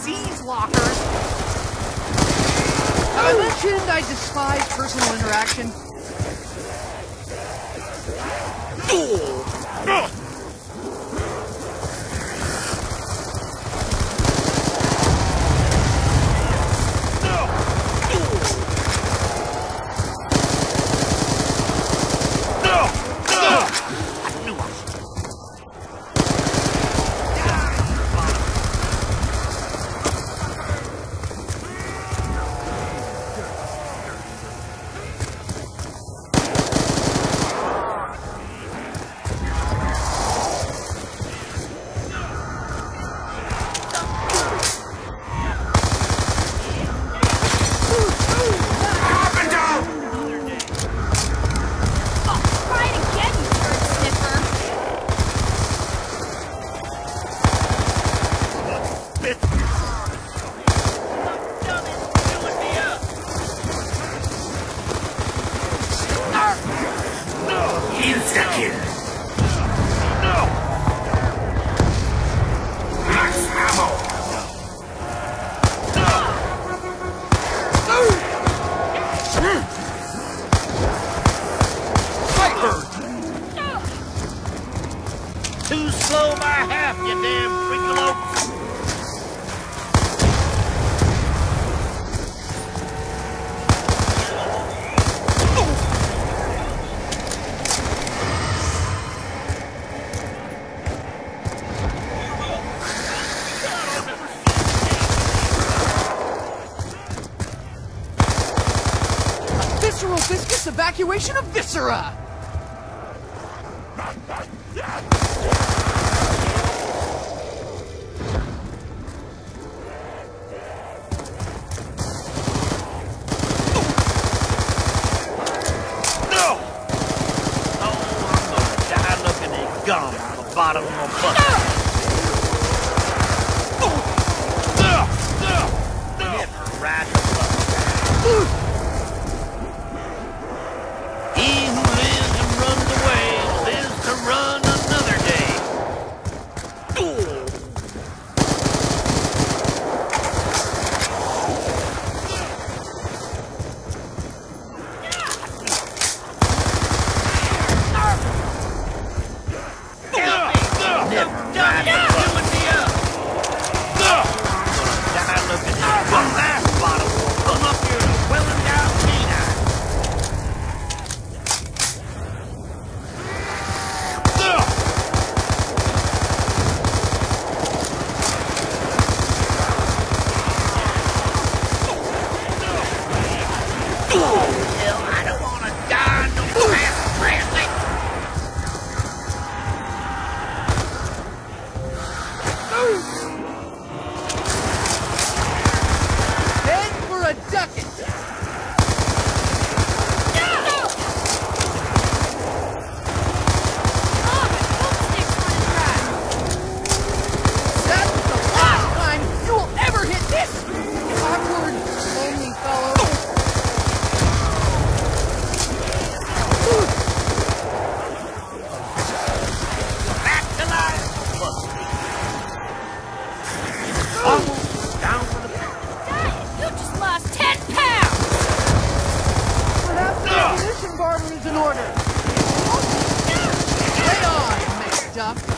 disease lockers. Have I mentioned I despise personal interaction? Too slow by half, you damn freakalope. Visceral Viscous evacuation of viscera! Gum on the bottom of my butt. Never ride the bus. He who lives and runs away lives to run another day. In order. Lay on, mixed up.